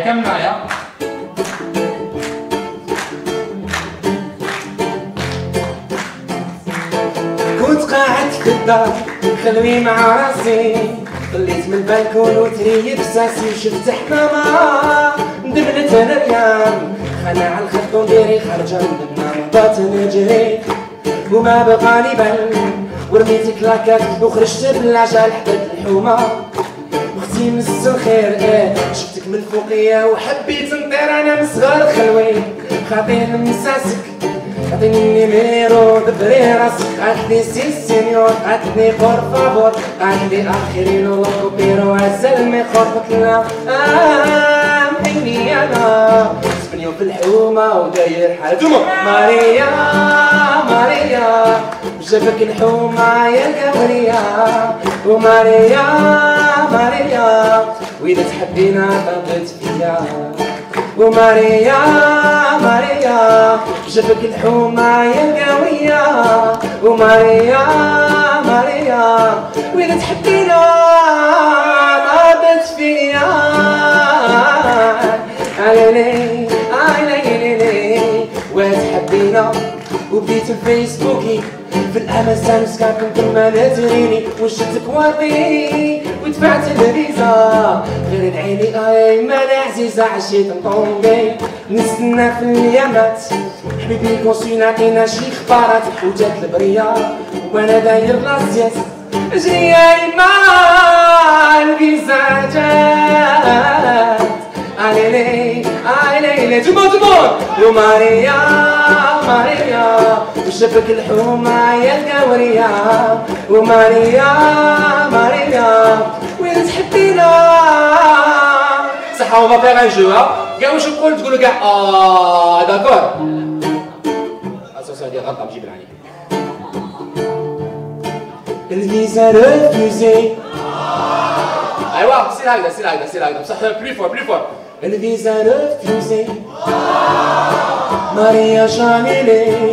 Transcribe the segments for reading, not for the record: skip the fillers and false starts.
كمل معايا. كنت قاعد في الدار خلوي مع راسي، طليت من البالكون وتريت بساسي وشفت حمامة دبلت انا ريان خانة على الخط وديري خارجة من النار وبات نجري وما بقى لي بال ورميت كلاكات وخرجت بالعجل حدد الحومة اختي مس الخير شفتك من فوقيا وحبيت نطير انا من صغار خلوي خاطير مساسك عطيني النيميرو دبري راسك عطني سي سينيور عطني بور فابور عطني اخرين وكوبيرو عسل ميخور قلت لها محيني انا سبنيو في الحومه وداير حالتوما ماريا ماريا جابك الحومه يا القمريه وماريا ماريا واذا تحبينا طابت فيا وماريا ماريا جابك الحومة يا القوية وماريا ماريا وإذا تحبينا طابت فيا عيني عيني وتحبينا وبديت الفيسبوكي في الامازون سكايب كنت ما تريني وشتك واطي ودفعت الفيزا غير العيني اي مالا عزيزة عشيت نطومبي نستنى في اليامات حبيبي كونسي نعطينا شي خبارات وجات البرية وانا داير لاسياس اجري يا اما الفيزا جات عليلي عليلي جمود وماريا ماريا وشبك الحومة يا القورية وماريا ماريا وين تحبينا صح. on va faire un jeu كاع واش نقول تقولوا كاع داكور اساسا هادي غلطة نجيب العين الفيزا ريفوزي ايوا سير هكذا بصح بلي فور الفيزا ريفوزي ماريا شانيلي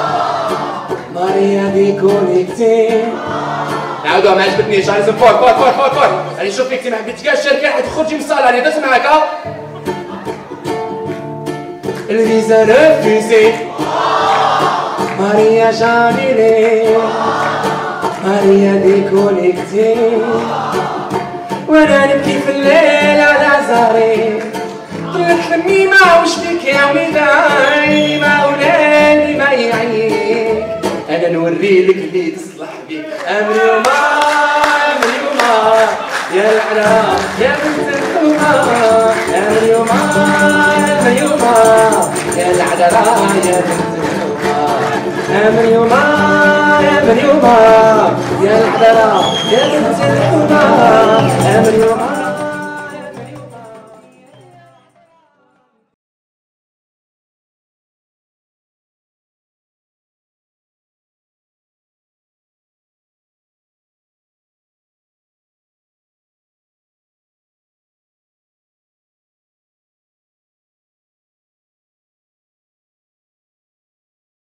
ماريا ديكونيكتي نعاودوها ما عجبتنيش لازم فور راني نشوف فيك ما حبيتش كاع الشركه حيت تخرجي من الصاله راني درت معاك الفيزا ريفوزي ماريا شانيلي ماريا ديكونيكتي وانا نبكي في الليل على زهري قلت لميمة وش بيك يا وليداي ما ولادي ما يعيك انا نوريلك اللي تصلح بيك امري وما يا العلا يا بنت الحومة امري وما يا العلا يا بنت الحومة امري وما يا العلا يا بنت الحومة